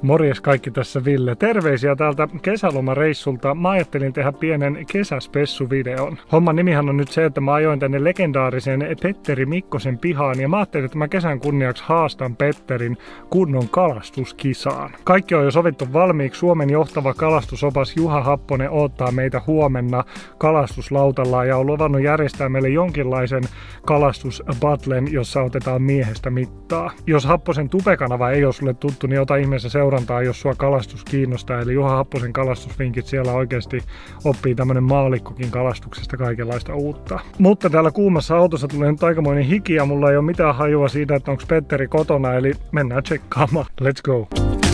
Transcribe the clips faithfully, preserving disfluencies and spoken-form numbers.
Morjes kaikki, tässä Ville. Terveisiä täältä kesälomareissulta. Mä ajattelin tehdä pienen kesäspessuvideon. Homman nimihän on nyt se, että mä ajoin tänne legendaarisen Petteri Mikkosen pihaan ja mä ajattelin, että mä kesän kunniaksi haastan Petterin kunnon kalastuskisaan. Kaikki on jo sovittu valmiiksi. Suomen johtava kalastusopas Juha Happonen odottaa meitä huomenna kalastuslautalla ja on luvannut järjestää meille jonkinlaisen kalastusbattlen, jossa otetaan miehestä mittaa. Jos Happosen tubekanava ei ole sulle tuttu, niin ota ihmeessä seurantaa, jos sua kalastus kiinnostaa. Eli Juha Happosen kalastusvinkit, siellä oikeasti oppii tämmönen maalikkokin kalastuksesta kaikenlaista uutta. Mutta täällä kuumassa autossa tulee nyt aikamoinen hiki ja mulla ei ole mitään hajua siitä, että onko Petteri kotona, eli mennään tsekkaamaan. Let's go!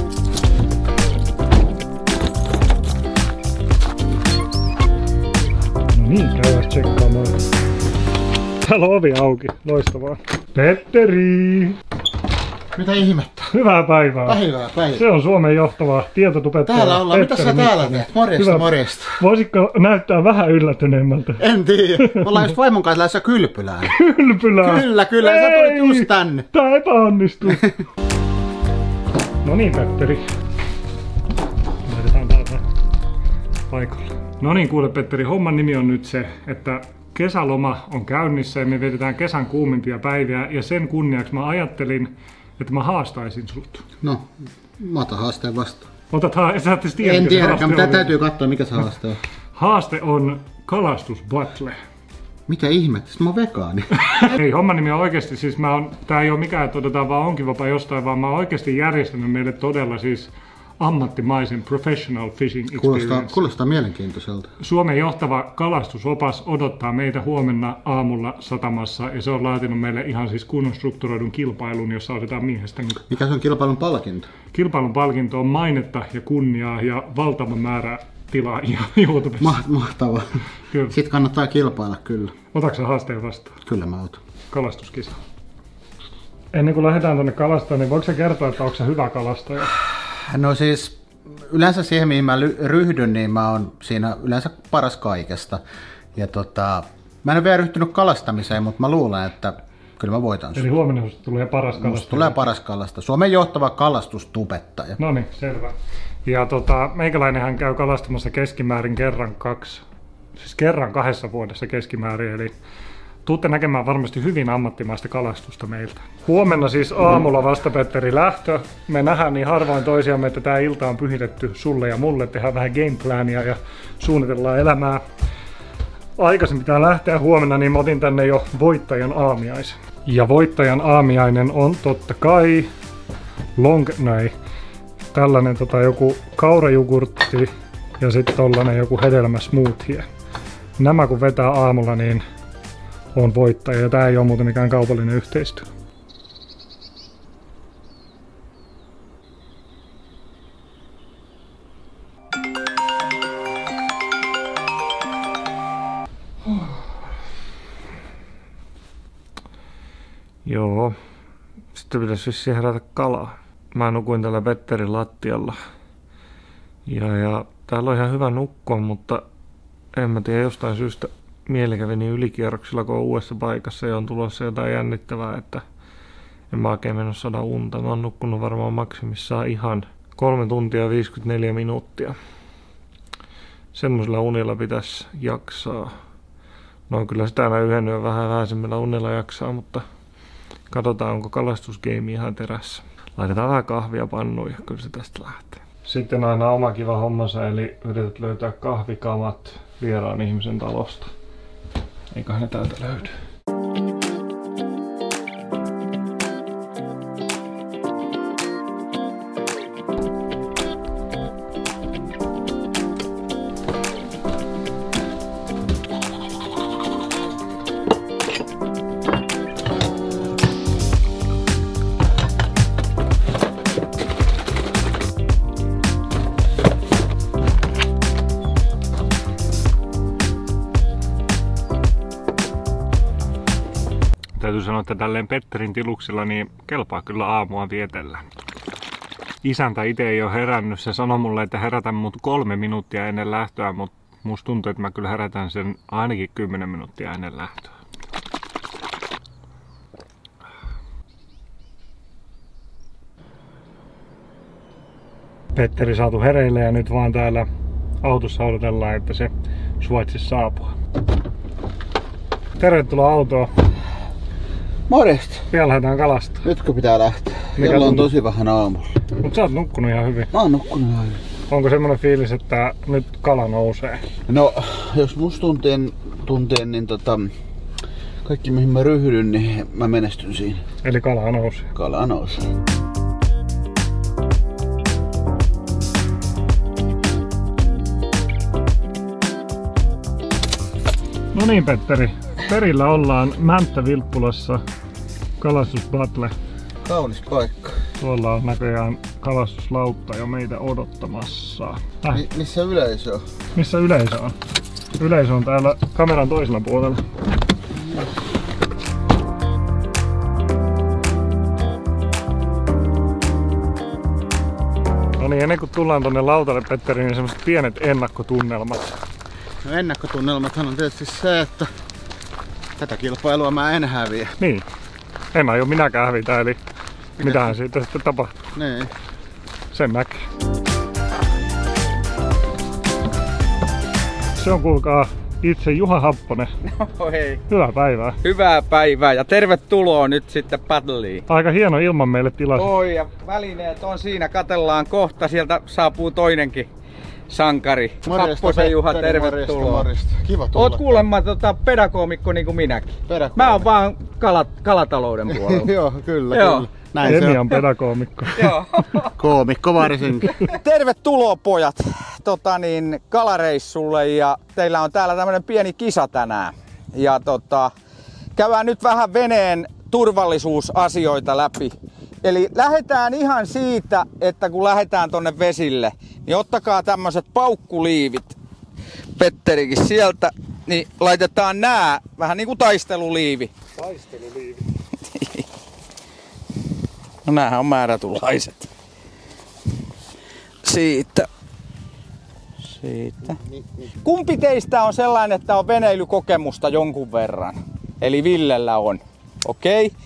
No niin, käydään tsekkaamaan. Täällä on ovi auki, loistavaa. Petteri! Mitä ihmettä? Hyvää päivää. Päivää, päivää. Se on Suomen johtava tietotubettaja. Täällä ollaan. Mitä sä täällä teet? Morjesta, Hyvä. morjesta. Voisitko näyttää vähän yllätyneemmältä? En tiedä. Me ollaan just vaimon kanssa lähdössä kylpylään. Kylpylään? Kyllä, kyllä. Ei, sä tulit just tänne. Tää epäonnistuu. No niin, Petteri. Laitetaan täältä paikalle. No niin, kuule Petteri, homman nimi on nyt se, että kesäloma on käynnissä ja me vietetään kesän kuumimpia päiviä ja sen kunniaksi mä ajattelin, että mä haastaisin sut. No, mä otan haasteen vastaan. Otat ha- sä et tiedä, en tiedäkään, mutta on. täytyy katsoa mikä se haaste on. Haaste on kalastusbattle. Mitä ihmettä? Mä oon vegaani. Ei, homman nimi on oikeesti, siis mä oon, tää ei oo mikään, että otetaan vaan onkivapa jostain, vaan mä oon oikeesti järjestänyt meille todella siis ammattimaisen professional fishing experience. Kuulostaa, kuulostaa mielenkiintoiselta. Suomen johtava kalastusopas odottaa meitä huomenna aamulla satamassa ja se on laatinut meille ihan siis kunnon strukturoidun kilpailun, jossa otetaan miehestä mittaa. Mikä se on kilpailun palkinto? Kilpailun palkinto on mainetta ja kunniaa ja valtava määrä tilaajia YouTubessa. Ma- mahtavaa. Kyllä. Sitten kannattaa kilpailla kyllä. Otatko sä haasteen vastaan? Kyllä mä otan. Kalastuskisa. Ennen kuin lähdetään tonne kalastamaan, niin voiko sä kertoa, että onko sä hyvä kalastaja? No siis yleensä siihen mihin mä ryhdyn, niin mä oon siinä yleensä paras kaikesta. Ja tota, mä en ole vielä ryhtynyt kalastamiseen, mutta mä luulen, että kyllä mä voitan sun. Eli huomenna susta tulee paras kalastaja. Musta tulee paras kalasta. Suomen johtava kalastustubettaja. No niin, selvä. Ja tota, meikäläinenhän käy kalastamassa keskimäärin kerran kaksi, siis kerran kahdessa vuodessa keskimäärin, eli tuutte näkemään varmasti hyvin ammattimaista kalastusta meiltä. Huomenna siis aamulla vasta Petteri lähtö. Me nähdään niin harvoin toisiamme, että tää ilta on pyhitetty sulle ja mulle. Tehdään vähän gameplania ja suunnitellaan elämää. Aikaisin pitää lähteä huomenna, niin mä otin tänne jo voittajan aamiaisen. Ja voittajan aamiainen on totta kai long... No ei. Tällainen tota, joku kaurajugurtti ja sitten tollanen joku hedelmäsmoothie. Nämä kun vetää aamulla, niin on voittaja. Ja tää ei ole muuten mikään kaupallinen yhteistyö. Joo. Sitten pitäisi vissiin herätä kalaa. Mä nukuin täällä Petterin lattialla. Ja, ja täällä on ihan hyvä nukkua, mutta en mä tiedä, jostain syystä mieli kävi niin ylikierroksilla, kun on uudessa paikassa ja on tulossa jotain jännittävää, että en mä oikein mennyt saada unta. Mä oon nukkunut varmaan maksimissaan ihan kolme tuntia viisikymmentäneljä minuuttia. Semmoisella unilla pitäisi jaksaa. No kyllä sitä mä yhden yön vähän vähäisemmillä unilla jaksaa, mutta katsotaan onko kalastusgeimi ihan terässä. Laitetaan vähän kahvia pannuun ja kyllä se tästä lähtee. Sitten aina oma kiva hommansa, eli yrität löytää kahvikamat vieraan ihmisen talosta. Eiköhän ne täältä löydy. Täytyy sanoa, että tälleen Petterin tiluksilla niin kelpaa kyllä aamua vietellä. Isäntä itse ei ole herännyt. Se sanoi mulle, että herätän mut kolme minuuttia ennen lähtöä, mutta musta tuntuu, että mä kyllä herätän sen ainakin kymmenen minuuttia ennen lähtöä. Petteri saatu hereille ja nyt vaan täällä autossa odotellaan, että se suvaitsisi saapua. Tervetuloa autoon. Morjesta. Vielä lähdetään kalastaa. Nytkö pitää lähteä? Mikä Kello on tuntuu? tosi vähän aamulla. Mut sä oot nukkunut ihan hyvin. Mä oon nukkunut ihan hyvin. Onko semmonen fiilis, että nyt kala nousee? No, jos musta tunteen, tunteen niin tota, kaikki mihin mä ryhdyn, niin mä menestyn siinä. Eli kala nousee. Kala nousee. No niin, Petteri. Perillä ollaan Mänttä-Vilppulassa. Kalastusbattle. Kaunis paikka. Tuolla on näköjään kalastuslautta jo meitä odottamassa. Äh. Mi- missä yleisö on? Missä yleisö on? Yleisö on täällä kameran toisella puolella. No niin, ennen kuin tullaan tonne lautalle, Petteri, niin semmoset pienet ennakkotunnelmat. No, ennakkotunnelmathan on tietysti se, että tätä kilpailua mä en häviä. Niin. En aio minäkään hävitä, eli Mikä mitähän se? Siitä sitten tapahtuu. Niin. Sen näkee. Se on, kuulkaa, itse Juha Happonen. No hei. Hyvää päivää. Hyvää päivää ja tervetuloa nyt sitten paddliin. Aika hieno ilman meille tilasi. Oi, ja välineet on siinä, katellaan kohta, sieltä saapuu toinenkin sankari. Morjesta, Happosen Juha, Petteri, tervetuloa. morjesta, morjesta. Kiva tulla. Oot kuulemma tota, pedagoomikko niin kuin minäkin. Pedagoomikko. Mä oon vaan kalat, kalatalouden puolella. Joo, kyllä, Joo. kyllä. Näin Emi se on. on pedagoomikko. Joo. Koomikko varsinkin. Tervetuloa pojat tota niin, kalareissulle, ja teillä on täällä tämmönen pieni kisa tänään. Ja tota, käydään nyt vähän veneen turvallisuusasioita läpi. Eli lähdetään ihan siitä, että kun lähdetään tonne vesille, niin ottakaa tämmöiset paukkuliivit. Petterikin sieltä, niin laitetaan nää vähän niinku taisteluliivi. Taisteluliivi. No näähän on määrätynlaiset. Siitä. Siitä. Kumpi teistä on sellainen, että on veneilykokemusta jonkun verran? Eli Villellä on. Okei. Okay.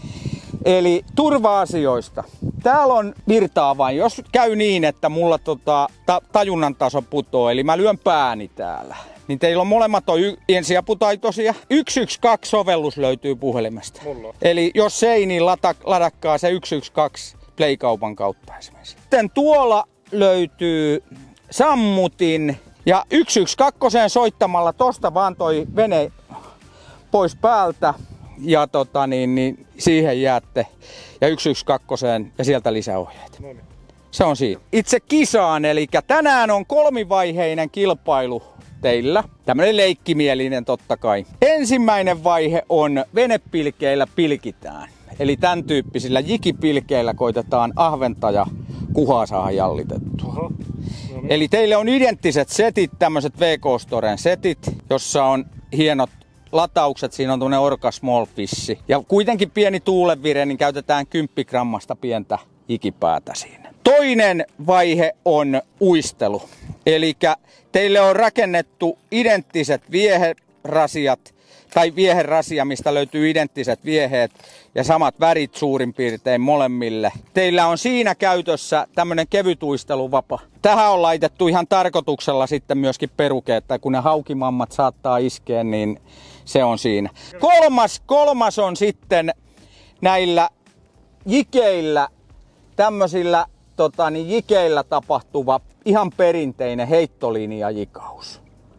Eli turva-asioista. Täällä on virtaavain. Jos käy niin, että mulla tota, ta- tajunnan taso putoo, eli mä lyön pääni täällä, niin teillä on molemmat on y- ensiaputaitoisia. yksi yksi kaksi sovellus löytyy puhelimesta. Mulla. Eli jos ei, niin lata- ladakkaa se yksi yksi kaksi Play-kaupan kautta esimerkiksi. Sitten tuolla löytyy sammutin. Ja yksi yksi kaksi soittamalla tosta vaan toi vene pois päältä. Ja tota niin, niin siihen jäätte. Ja yksi yksi kaksi ja sieltä lisäohjeet. No niin. Se on siinä. Itse kisaan, eli tänään on kolmivaiheinen kilpailu teillä. Tämmönen leikkimielinen totta kai. Ensimmäinen vaihe on venepilkeillä pilkitään. Eli tämän tyyppisillä jikipilkeillä koitetaan ahventa ja kuhaa saada jallitettua. Oho. No niin. Eli teille on identtiset setit, tämmöiset V K-Storen setit, jossa on hienot lataukset. Siinä on tuonne Orca Small Fish. Ja kuitenkin pieni tuulenvire, niin käytetään kymmenen grammasta pientä jikipäätä siinä. Toinen vaihe on uistelu. Eli teille on rakennettu identtiset vieherasiat, tai vieherasia, mistä löytyy identtiset vieheet ja samat värit suurin piirtein molemmille. Teillä on siinä käytössä tämmönen kevytuisteluvapa. Tähän on laitettu ihan tarkoituksella sitten myöskin peruke, että kun ne haukimammat saattaa iskeä, niin se on siinä. Kolmas, kolmas on sitten näillä jikeillä, tämmöisillä tota, niin jikeillä tapahtuva ihan perinteinen heittolinjajikaus.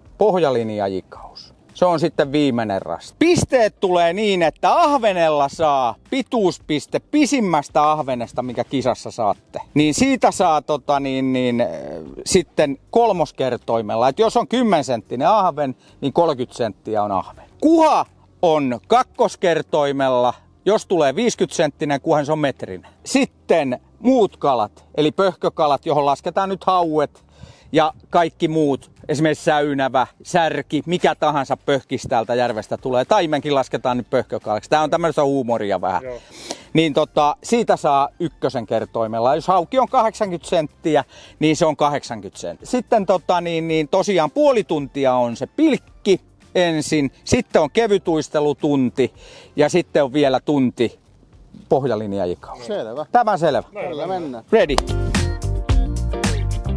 Pohjalinjajikaus. Se on sitten viimeinen rasti. Pisteet tulee niin, että ahvenella saa pituuspiste pisimmästä ahvenesta, mikä kisassa saatte. Niin siitä saa tota, niin, niin, äh, sitten kolmoskertoimella. Et jos on kymmenen senttinen ahven, niin kolmekymmentä senttiä on ahven. Kuha on kakkoskertoimella. Jos tulee viisikymmentä senttinen kuha, se on metrinen. Sitten muut kalat, eli pöhkökalat, johon lasketaan nyt hauet ja kaikki muut. Esimerkiksi säynävä, särki, mikä tahansa pöhkis täältä järvestä tulee. Taimenkin lasketaan nyt pöhkökalaksi. Tää on tämmöistä huumoria vähän. Joo. Niin tota, siitä saa ykkösen kertoimella. Jos hauki on kahdeksankymmentä senttiä, niin se on kahdeksankymmentä senttiä. Sitten tota, niin, niin tosiaan puoli tuntia on se pilkki ensin. Sitten on kevytuistelutunti ja sitten on vielä tunti pohjalinjajikaus. Selvä. Tämä selvä. Kyllä mennään. Ready.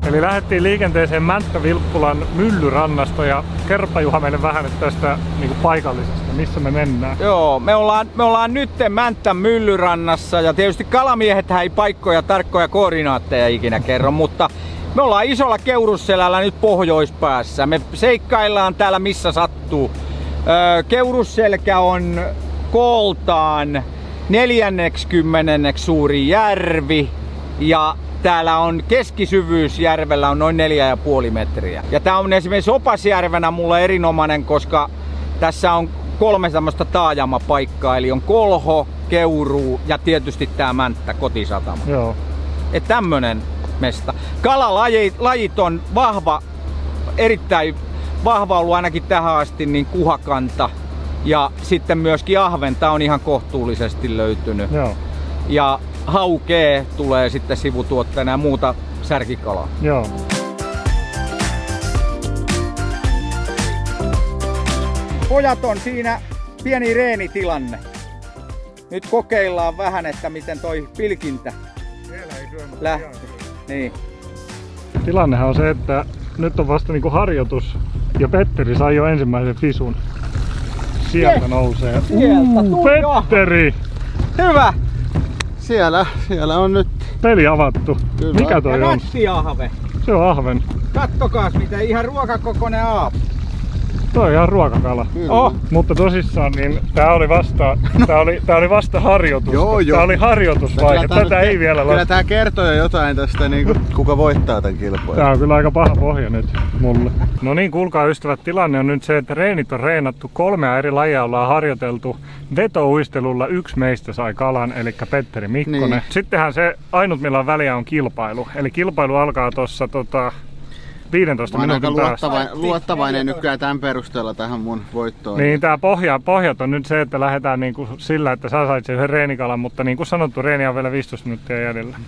Eli lähdettiin liikenteeseen Mänttä-Vilppulan Myllyrannasta ja kerropa Juha meille vähän nyt tästä niin kuin paikallisesta, missä me mennään. Joo, me ollaan, me ollaan nyt Mänttän Myllyrannassa ja tietysti kalamiehethän ei paikkoja, tarkkoja koordinaatteja ikinä kerro, mutta me ollaan isolla Keurusselällä nyt pohjoispäässä. Me seikkaillaan täällä missä sattuu. Öö, Keurusselkä on kooltaan neljänneksikymmenenneksi suuri järvi ja täällä on keskisyvyys järvellä on noin neljä ja puoli metriä. Ja tää on esimerkiksi Opasjärvenä mulle erinomainen, koska tässä on kolme tämmöistä taajamapaikkaa, eli on Kolho, Keuruu ja tietysti tää Mänttä kotisatama. Joo. Et tämmönen mesta. Kalalajit lajit on vahva, erittäin vahva ollut ainakin tähän asti, niin kuhakanta. Ja sitten myöskin ahventa on ihan kohtuullisesti löytynyt. Joo. Ja haukee tulee sitten sivutuotteena ja muuta särkikalaa. Joo. Pojat on siinä pieni reenitilanne. Nyt kokeillaan vähän, että miten toi pilkintä lähtee. Niin. Tilannehan on se, että nyt on vasta niinku harjoitus ja Petteri sai jo ensimmäisen fisun. Sieltä yes. nousee. Sieltä uh, Petteri! Hyvä! Siellä, siellä on nyt peli avattu. Kyllä. Mikä toi ja on? Ahve. Se on ahven. Kattokaas mitä ihan ruokakokoinen aapu. Toi on ihan ruokakala. Oh. Mutta tosissaan niin tää oli vasta, tää oli, tää oli vasta harjoitus. Joo, joo. Tää oli harjoitusvaihe. Tätä tää, ei vielä Kyllä lasketa. tää kertoo jo jotain tästä, niin kuin, kuka voittaa tän kilpailun. Tää on kyllä aika paha pohja nyt mulle. No niin, kuulkaa ystävät, tilanne on nyt se, että reenit on reenattu. Kolmea eri lajia ollaan harjoiteltu. Vetouistelulla yksi meistä sai kalan, eli Petteri Mikkonen. Niin. Sittenhän se ainut millä on väliä on kilpailu. Eli kilpailu alkaa tossa tota, viidentoista minuutin päästä. Luottavainen, luottavainen nykyään tämän perusteella tähän mun voittoon. Niin, tää pohja, pohjat on nyt se, että lähdetään niinku sillä, että sä sait sen reenikalan, mutta niin kuin sanottu, reeni on vielä viisitoista minuuttia jäljellä.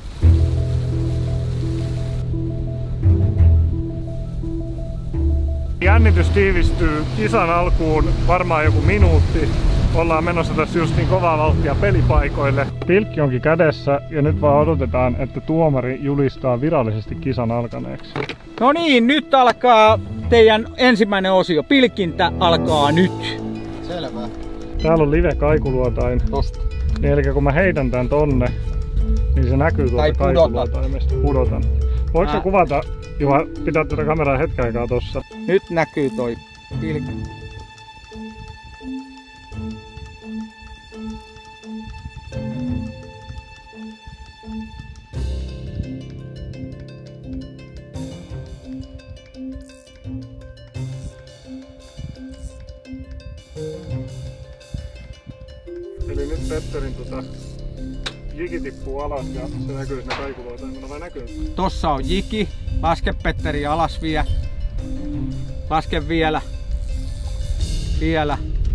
Jännitys tiivistyy kisan alkuun varmaan joku minuutti. Ollaan menossa tässä just niin kovaa vauhtia pelipaikoille. Pilkki onkin kädessä ja nyt vaan odotetaan, että tuomari julistaa virallisesti kisan alkaneeksi. No niin, nyt alkaa teidän ensimmäinen osio. Pilkintä alkaa nyt. Selvä. Täällä on live kaikuluotain. Tosta. Niin, eli kun mä heitän tän tonne, niin se näkyy tuolta kaikuluotaimesta. Pudotan. Voitko sä kuvata, Juha, pitää tätä kameraa hetken aikaa tossa? Nyt näkyy toi pilkki. Eli nyt Petterin tota, jiki tippuu alas ja se näkyy siinä kaikuluotaimella, vai näkyy? Tossa on jiki. Laske Petteri alas vielä. Laske vielä. Vielä.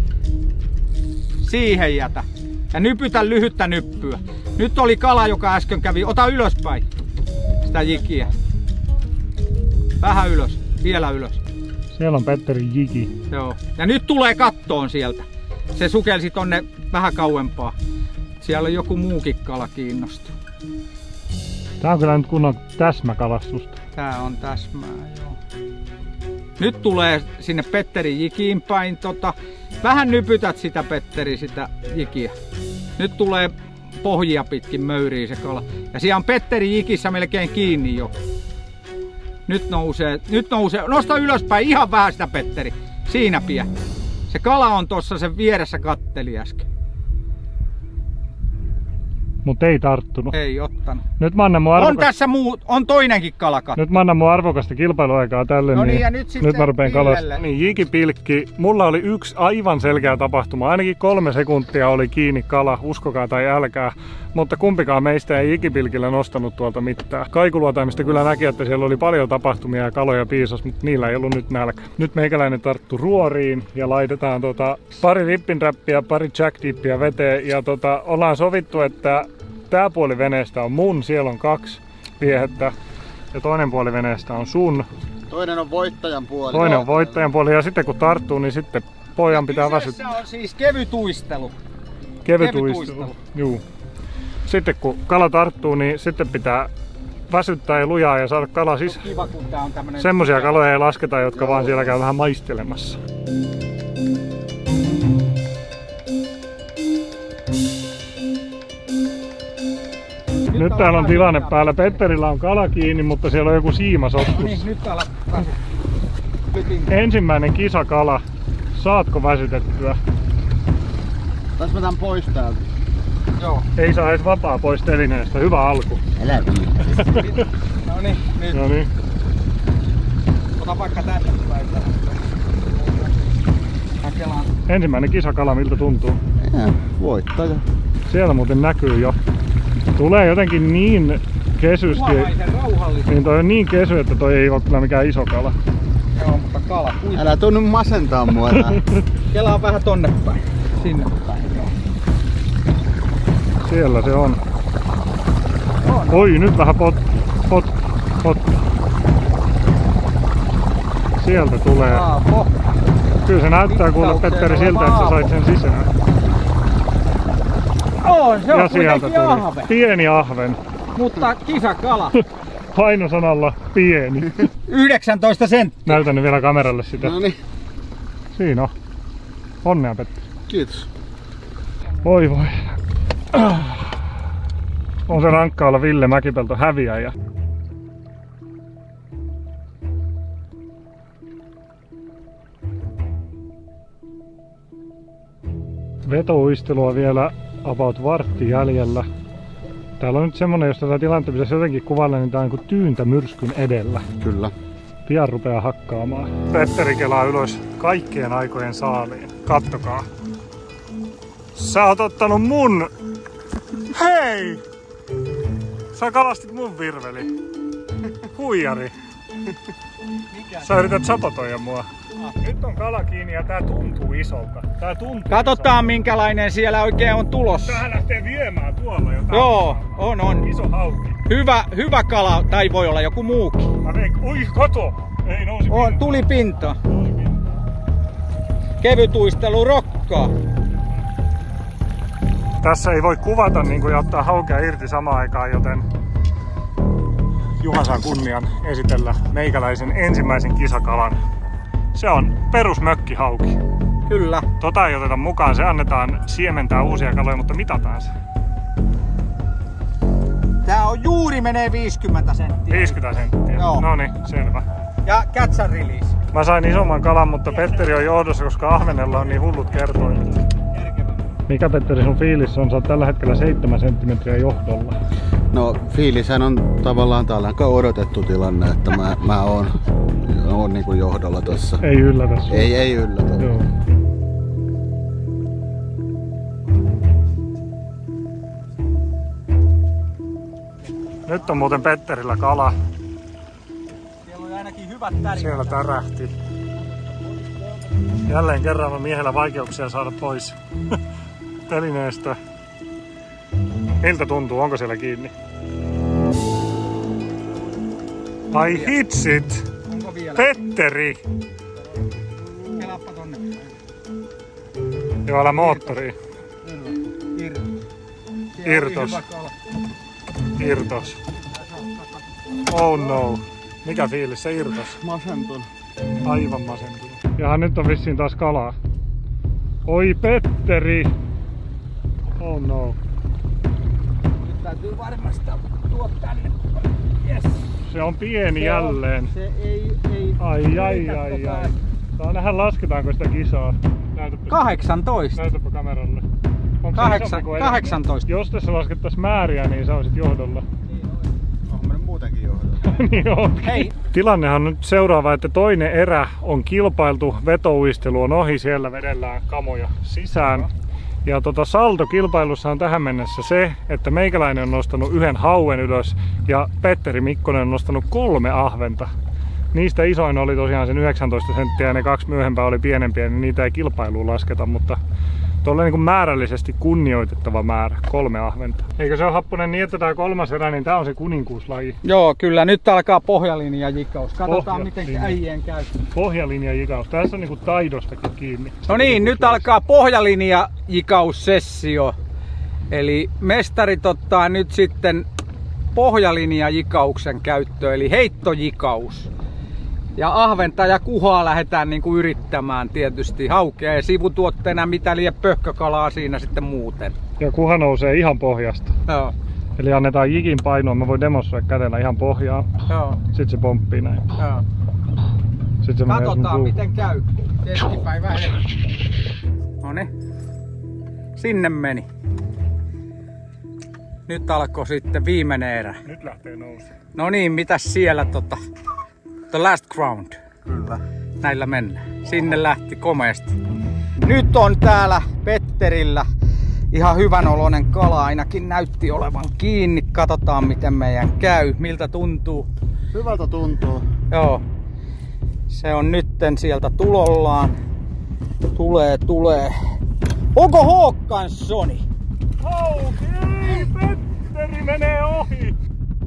Siihen jätä. Ja nypytä lyhyttä nyppyä. Nyt oli kala, joka äsken kävi. Ota ylöspäin sitä jikiä. Vähän ylös. Vielä ylös. Siellä on Petterin jiki. Joo. Ja nyt tulee kattoon sieltä. Se sukelsi tonne vähän kauempaa. Siellä on joku muukin kala kiinnostunut. Tää on kyllä nyt kunnon täsmäkalastusta. Tää on täsmää, joo. Nyt tulee sinne Petterin jikiin päin. Tota, vähän nypytät sitä Petteri, sitä jikiä. Nyt tulee pohjia pitkin möyriin se kala. Ja siellä on Petterin jikissä melkein kiinni jo. Nyt nousee, nyt nousee. Nosta ylöspäin ihan vähän sitä Petteri. Siinä pian. Se kala on tossa sen vieressä katteli äsken. Mut ei tarttunut. Ei ottanut. Nyt mä annan mun arvokas... On tässä muu, on toinenkin kalakatto. Nyt mä annan mun arvokasta kilpailuaikaa tälle, no niin, niin, ja nyt, nyt mä rupeen kalastamaan. Niin, jikipilkki. Mulla oli yksi aivan selkeä tapahtuma. Ainakin kolme sekuntia oli kiinni kala, uskokaa tai älkää. Mutta kumpikaan meistä ei jikipilkillä nostanut tuolta mitään. Kaikuluotaimista kyllä näki, että siellä oli paljon tapahtumia ja kaloja piisas, mutta niillä ei ollut nyt nälkä. Nyt meikäläinen tarttu ruoriin ja laitetaan tota pari rippinräppiä, pari jackdippiä veteen. Ja tota, ollaan sovittu, että tää puoli veneestä on mun, siellä on kaksi viehettä ja toinen puoli veneestä on sun. Toinen on voittajan puoli. Toinen on voittajan puoli ja sitten kun tarttuu, niin sitten pojan pitää väsyttää. Se on siis kevyt uistelu. Kevyt uistelu. Juu. Sitten kun kala tarttuu, niin sitten pitää väsyttää ja lujaa ja saada kala siis. Kiva, kun tää on tämmönen... Semmosia kaloja ei lasketa, jotka vaan siellä käy vähän maistelemassa. Nyt, nyt täällä on tilanne päällä. Petterillä on kala kiinni, mutta siellä on joku siima sotkussa. No niin, nyt täällä ensimmäinen kisakala. Saatko väsytettyä? Tässä mä tän pois täältä. Joo. Ei saa edes vapaa pois telineestä. Hyvä alku. Älä viitsi. No niin, nyt. No niin. Ota vaikka tänne päin. Ensimmäinen kisakala, miltä tuntuu? Ja, voittaja. Siellä muuten näkyy jo. Tulee jotenkin niin kesysti. Niin toi on niin kesy, että toi ei oo kyllä mikään iso kala. Joo, mutta kala. Kuitenkin. Älä tunnu masentaa mua. Kelaa vähän tonne päin. Sinne päin. Joo. Siellä se on. on. Oi, nyt vähän pot, pot, pot. Sieltä tulee. Aapo. Kyllä se näyttää kuule Petteri siltä, että sä sait sen sisään. On, se on ja sieltä tuli ahven. Pieni ahven. Mutta kisakala. Painosanalla pieni. yhdeksäntoista senttiä. Näytän vielä kameralle sitä. No niin. Siinä on. Onnea Petteri. Kiitos. Voi voi. On se rankka olla Ville Mäkipelto häviäjä. Vetouistelua vielä about vartti jäljellä. Täällä on nyt semmonen, jos tätä tilannetta pitäisi jotenkin kuvailla, niin tää on kuin tyyntä myrskyn edellä. Kyllä. Pian rupeaa hakkaamaan. Petteri kelaa ylös kaikkien aikojen saaliin. Kattokaa. Sä oot ottanut mun... Hei! Sä kalastit mun virveli. Huijari. Sä yrität sabotoida mua. Nyt on kala kiinni ja tää tuntuu isolta. Tää tuntuu Katsotaan isolta. minkälainen siellä oikein on tulossa. Tähän lähtee viemään tuolla jotain. Joo, on on. Iso hauki. Hyvä, hyvä kala, tai voi olla joku muukin. Mä vein... Oi, kato! Ei nousi On, pintaan. tuli pinta. Tuli pintaan. Kevytuistelu rokkaa. Tässä ei voi kuvata niin kuin, ja ottaa haukea irti samaan aikaan, joten Juha saa kunnian esitellä meikäläisen ensimmäisen kisakalan. Se on perusmökkihauki. Kyllä. Tota ei oteta mukaan, se annetaan siementää uusia kaloja, mutta mitataan se. Tää on juuri menee viisikymmentä senttiä. viisikymmentä senttiä. Joo. No niin, selvä. Ja catch and release. Mä sain isomman kalan, mutta Petteri on johdossa, koska ahvenella on niin hullut kertoimet. Mikä Petteri sun fiilis on? Sä oot tällä hetkellä seitsemän senttimetriä johdolla. No fiilishän on tavallaan täällä aika odotettu tilanne, että mä, mä oon, oon niinku johdolla tossa. Ei yllätä sua. Ei, ei yllätä. Joo. Nyt on muuten Petterillä kala. Siellä on ainakin hyvät tärit. Siellä tärähti. Jälleen kerran on miehellä vaikeuksia saada pois telineestä. Miltä tuntuu? Onko siellä kiinni? Ai hitsit! Onko vielä? Petteri! Kelaappa tonne. Joo, älä moottoriin. Irtos. Irtos. Irtos. Oh no. Mikä fiilis? Se irtos. Masentun. Aivan masentunut. Jaha, nyt on vissiin taas kalaa. Oi Petteri! Oh no. Nyt täytyy varmasti tuo tänne. Yes. Se on pieni Se jälleen. On, se ei, ei, Ai ai ai ai. Saa nähdä lasketaanko sitä kisaa. Näytäpä, kahdeksantoista. näytäpä kameralle. Onko se Kahdeksan, isompi kuin edellinen? kahdeksantoista. Jos tässä laskettaisiin määriä, niin sä olisit johdolla. Onko mä nyt muutenkin johdolla? Niin onkin. Hei. Tilannehan on nyt seuraava, että toinen erä on kilpailtu, vetouistelu on ohi, siellä vedellään kamoja sisään. Ja tota saltokilpailussa on tähän mennessä se, että meikäläinen on nostanut yhden hauen ylös ja Petteri Mikkonen on nostanut kolme ahventa. Niistä isoin oli tosiaan sen yhdeksäntoista senttiä ja ne kaksi myöhempää oli pienempiä, niin niitä ei kilpailuun lasketa, mutta tuolla niin kuin määrällisesti kunnioitettava määrä, kolme ahventa. Eikö se ole Happonen niin, että tämä kolmas erä, niin tämä on se kuninkuuslaji? Joo, kyllä. Nyt alkaa pohjalinja jikaus. Katsotaan miten Pohjalinja. äijien käy. Pohjalinjajikaus. Tässä on niinku taidostakin kiinni. No niin, nyt alkaa pohjalinja jikaussessio. Eli mestarit ottaa nyt sitten pohjalinjajikauksen käyttöön, eli heittojikaus. Ja ahventa ja kuhaa lähdetään niinku yrittämään tietysti. Haukea ja sivutuotteena mitä liian pöhkökalaa siinä sitten muuten. Ja kuha nousee ihan pohjasta. Joo. Eli annetaan jikin painoa, mä voin demonstroida kädellä ihan pohjaan. Joo. Sitten se pomppii näin. Joo. Sitten se katsotaan miten käy. Keskipäivä hetki. Noniin. Sinne meni. Nyt alkoi sitten viimeinen erä. Nyt lähtee nousemaan. No niin, mitäs siellä tota? The last ground. Kyllä. Näillä mennään. Sinne lähti komeasti. Nyt on täällä Petterillä ihan hyvän oloinen kala. Ainakin näytti olevan kiinni. Katsotaan miten meidän käy. Miltä tuntuu. Hyvältä tuntuu. Joo. Se on nytten sieltä tulollaan. Tulee, tulee. Onko Håkanssoni? Hauki! Petteri menee ohi!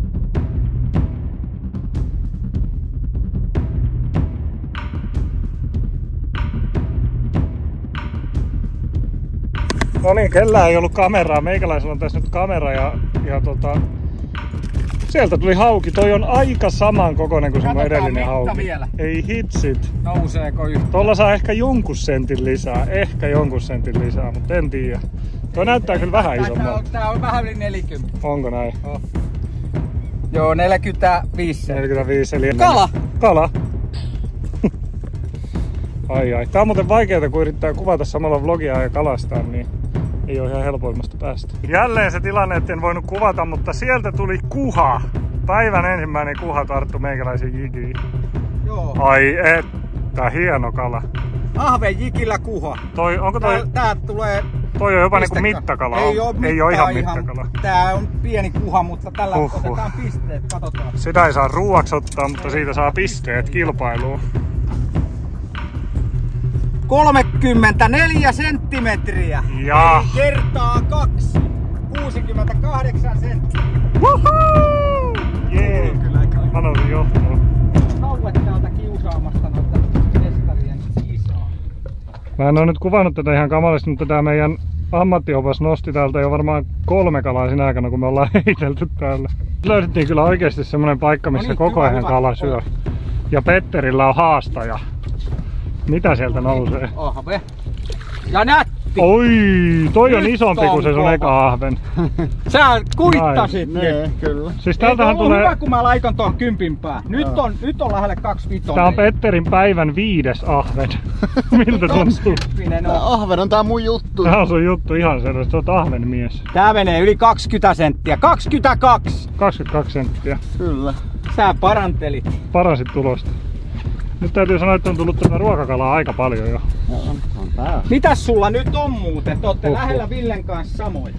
No niin, kellään ei ollut kameraa. Meikäläisellä on tässä nyt kamera ja, ja tota... Sieltä tuli hauki. Toi on aika saman kokoinen kuin se mun edellinen hauki. Vielä. Ei hitsit. Nouseeko yhtään? Tuolla saa ehkä jonkun sentin lisää. Ehkä jonkun sentin lisää, mutta en tiedä. Toi näyttää kyllä vähän Tää isommalta. on, tää on vähän yli neljäkymmentä. Onko näin? Oh. Joo, neljäkymmentäviisi. neljäkymmentäviisi eli... Kala! Kala! Ai ai. Tää on muuten vaikeeta, kun yrittää kuvata samalla vlogia ja kalastaa, niin ei ole ihan helpoimmasta päästä. Jälleen se tilanne, että en voinut kuvata, mutta sieltä tuli kuha. Päivän ensimmäinen kuha tarttu meikäläisen jigiin. Joo. Ai että, hieno kala. Ahven jikillä kuha. Toi, onko toi, Tää, tää tulee... toi on jopa niinku pistekala. mittakala? Ei oo, ei oo ihan mittakala. Tää on pieni kuha, mutta tällä Huhhuh. otetaan pisteet, katsotaan. Sitä ei saa ruuaksi ottaa, mutta siitä saa pisteet kilpailuun. kolmekymmentäneljä senttimetriä. Ja. Eli kertaa kaksi. kuusikymmentäkahdeksan senttiä. Woohoo! Jee! Mä nousin johtoon. Hauet täältä kiusaamasta noita mestarien kisaa. Mä en oo nyt kuvannut tätä ihan kamalisesti, mutta tää meidän ammattiopas nosti täältä jo varmaan kolme kalaa siinä aikana, kun me ollaan heitelty täällä. Löydettiin kyllä oikeesti semmonen paikka, missä No niin, koko hyvä, ajan hyvä. kala syö. Ja Petterillä on haastaja. Mitä sieltä nousee? Ahve. Ja nätti. Oi, toi on Nyt isompi on kuin se sun kova. eka ahven. Sä kuittasit nyt. Nee, kyllä. Siis Eikö täältähän ollut tulee... hyvä, kun mä laitoin tuon kympin pää. Nyt on, nyt on lähelle kaksikymmentäviisi. Tää on Petterin päivän viides ahven. Miltä tuntuu? kaksikymmentä Tää on. ahven on tää mun juttu. Tää on sun juttu ihan selvästi, sä oot ahvenmies. Tää menee yli kaksikymmentä senttiä. kaksikymmentäkaksi. kaksikymmentäkaksi senttiä. Kyllä. Sä parantelit. Parasit tulosta. Nyt täytyy sanoa, että on tullut tätä ruokakalaa aika paljon jo. No, on, on tää. Mitäs sulla nyt on muuten? Te ootte Oho. lähellä Villen kanssa samoin.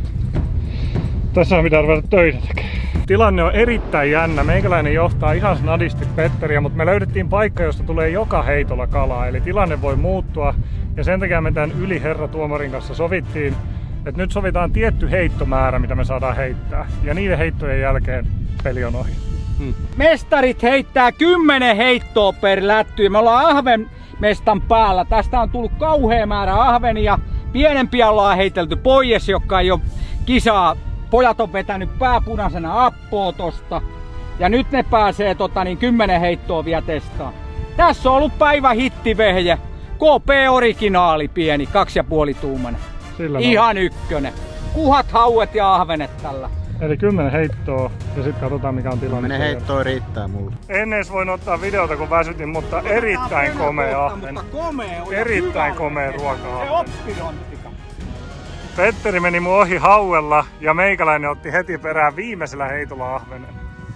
Tässä on mitä ruveta töitä tekemään. Tilanne on erittäin jännä. Meikäläinen johtaa ihan snadisti Petteriä, mutta me löydettiin paikka, josta tulee joka heitolla kalaa. Eli tilanne voi muuttua. Ja sen takia me tämän yli herra tuomarin kanssa sovittiin, että nyt sovitaan tietty heittomäärä, mitä me saadaan heittää. Ja niiden heittojen jälkeen peli on ohi. Hmm. Mestarit heittää kymmenen heittoa per lätty. Me ollaan ahven mestan päällä. Tästä on tullut kauhea määrä ahvenia. Pienempiä ollaan heitelty pois, jotka ei ole kisaa. Pojat on vetänyt pääpunaisena appoo tosta. Ja nyt ne pääsee tota, niin kymmenen heittoa vielä testaan. Tässä on ollut päivän hittivehje. K P-originaali pieni, kaksi ja puoli tuumainen. Sillä Ihan ykkönen. Kuhat, hauet ja ahvenet tällä. Eli kymmenen heittoa ja sitten katsotaan mikä on tilanne. Kymmenen heittoa riittää mulle. En edes voinut ottaa videota kun väsytin, mutta erittäin komea ahven. Mutta komea on ja Erittäin hyvä. komea Se ruoka-ahven. oppilontika. Petteri meni mun ohi hauella ja meikäläinen otti heti perään viimeisellä heitolla ahvenen.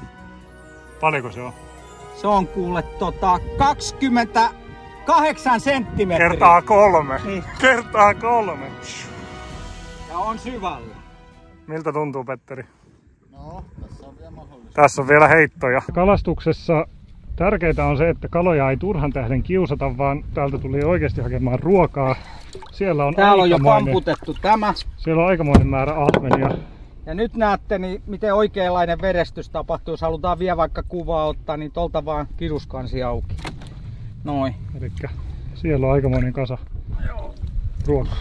Paljonko se on? Se on kuule tota kaksikymmentäkahdeksan senttimetriä. Kertaa kolme. Niin. Kertaa kolme. Ja on syvällä. Miltä tuntuu, Petteri? No, tässä on vielä mahdollista. Tässä on vielä heittoja. Kalastuksessa tärkeintä on se, että kaloja ei turhan tähden kiusata, vaan täältä tuli oikeasti hakemaan ruokaa. Siellä on, Täällä on jo aikamoinen, pamputettu tämä. siellä on aikamoinen määrä ahvenia. Ja nyt näette, niin miten oikeanlainen verestys tapahtuu. Jos halutaan vielä vaikka kuvaa ottaa, niin tolta vaan kiduskansi auki. Noin. Elikkä siellä on aikamoinen kasa ruokaa.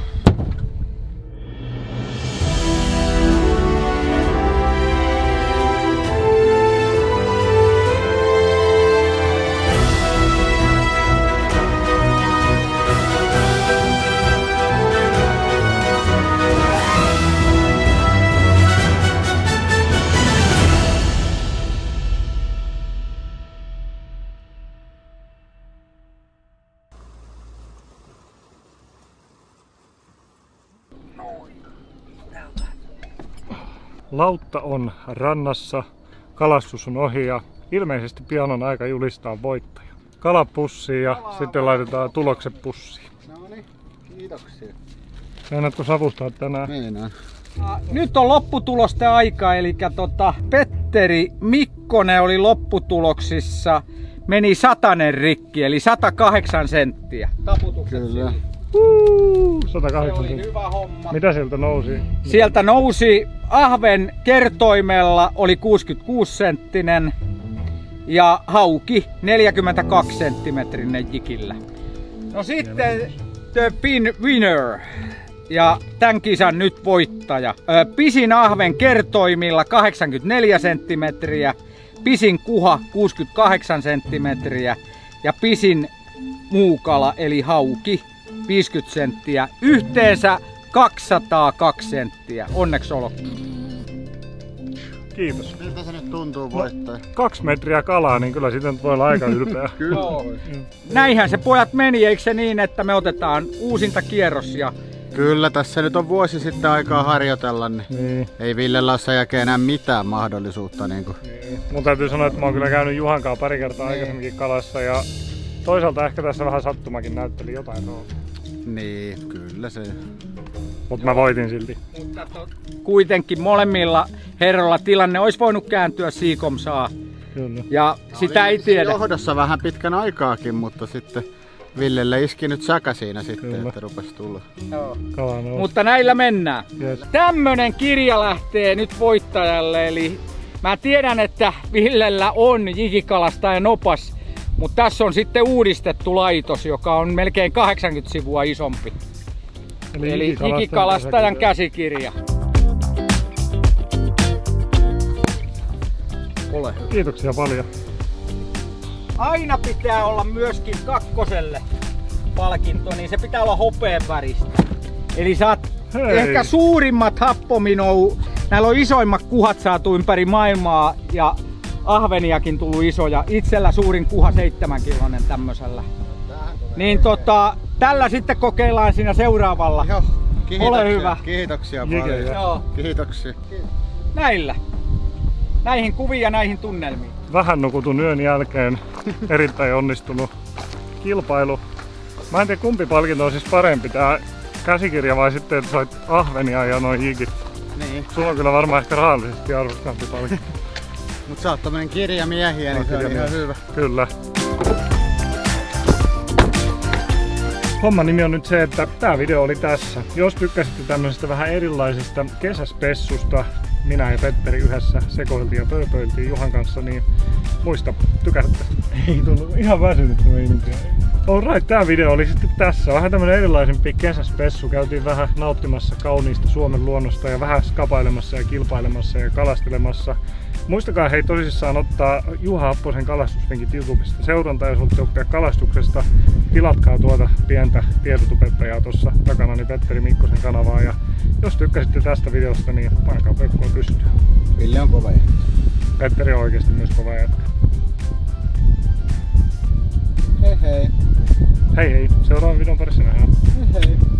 Lautta on rannassa, kalastus on ohi ja ilmeisesti pian on aika julistaa voittaja. Kala pussiin ja Kalaa sitten laitetaan tulokset pussiin. No niin, kiitoksia. Meinaatko savustaa tänään? Meinaan. Nyt on lopputulosten aika, eli tota, Petteri Mikkonen oli lopputuloksissa, meni satanen rikki, eli sata kahdeksan senttiä. Taputukset Kyllä. Uh, sata kahdeksan Se oli hyvä homma. Mitä sieltä nousi? Sieltä nousi ahven kertoimella, oli kuusikymmentäkuusi senttinen ja hauki neljäkymmentäkaksi senttimetrinen jikillä. No sitten the pin winner. Ja tämän kisan nyt voittaja. Pisin ahven kertoimilla kahdeksankymmentäneljä senttimetriä, pisin kuha kuusikymmentäkahdeksan senttimetriä ja pisin muukala eli hauki viisikymmentä senttiä. Yhteensä kaksisataakaksi senttiä. Onneksi olkoon. Kiitos. Miltä se nyt tuntuu voittaja? No, kaksi metriä kalaa, niin kyllä siitä nyt voi olla aika ylpeä. Kyllä. Näinhän se pojat meni, eikö se niin, että me otetaan uusinta kierros ja Kyllä, tässä nyt on vuosi sitten aikaa harjoitella, niin, niin. ei Villellä ole sen jälkeen enää mitään mahdollisuutta. Niin kuin. Niin. Mun täytyy sanoa, että mä oon kyllä käynyt Juhan kanssa pari kertaa niin. aikaisemminkin kalassa ja toisaalta ehkä tässä vähän sattumakin näytteli jotain roolia. Niin, kyllä se. Mutta mä voitin silti. Mutta kuitenkin molemmilla herroilla tilanne olisi voinut kääntyä siikomsaa. Kyllä. Ja sitä ei tiedä. Johdossa vähän pitkän aikaakin, mutta sitten Villelle iski nyt säkä siinä sitten, Kyllä. että rupesi tulla. Joo. Kala nousi. Mutta näillä mennään. Yes. Tämmönen kirja lähtee nyt voittajalle, eli mä tiedän, että Villellä on jikikalastajan opas, mutta tässä on sitten uudistettu laitos, joka on melkein kahdeksankymmentä sivua isompi. Eli, eli jikikalastajan käsikirja. Ole hyvä. Kiitoksia paljon. Aina pitää olla myöskin kakkoselle palkinto, niin se pitää olla hopean väristä. Eli saat Hei. ehkä suurimmat happominou. Näillä on isoimmat kuhat saatu ympäri maailmaa ja ahveniakin tullut isoja. Itsellä suurin kuha seitsemän kilonen tämmöisellä. Niin tota, tällä sitten kokeillaan siinä seuraavalla. Joo, Ole hyvä. Kiitoksia Jike. paljon. Joo. Kiitoksia. Näillä. Näihin kuviin ja näihin tunnelmiin. Vähän nukutun yön jälkeen erittäin onnistunut kilpailu. Mä en tiedä kumpi palkinto on siis parempi, tää käsikirja vai sitten että soit ahvenia ja noin jikit. Niin. Sulla on kyllä varmaan ehkä rahallisesti arvostampi palkinto. Mut sä oot tämmönen kirjamiehiä, niin se on ihan hyvä. Kyllä. Homman nimi on nyt se, että tää video oli tässä. Jos tykkäsitte tämmöisestä vähän erilaisesta kesäspessusta, minä ja Petteri yhdessä sekoiltiin ja pööpöiltiin Juhan kanssa, niin muista tykätä tästä. Ei tullut ihan väsynyttä meininkiä. Alright, tää video oli sitten tässä. Vähän tämmönen erilaisempi kesäspessu. Käytiin vähän nauttimassa kauniista Suomen luonnosta ja vähän skapailemassa ja kilpailemassa ja kalastelemassa. Muistakaa hei tosissaan ottaa Juha Apposen kalastusvinkit YouTubesta seurantaa, jos haluatte oppia kalastuksesta. Tilatkaa tuota pientä tietotubettajaa tuossa takana, niin Petteri Mikkosen kanavaa. Ja jos tykkäsitte tästä videosta, niin painakaa peukkua pystyyn. Ville on kova jätkä. Petteri on oikeasti myös kova jätkä. Hei hei. Hei hei, seuraavan videon parissa nähdään. Hei hei.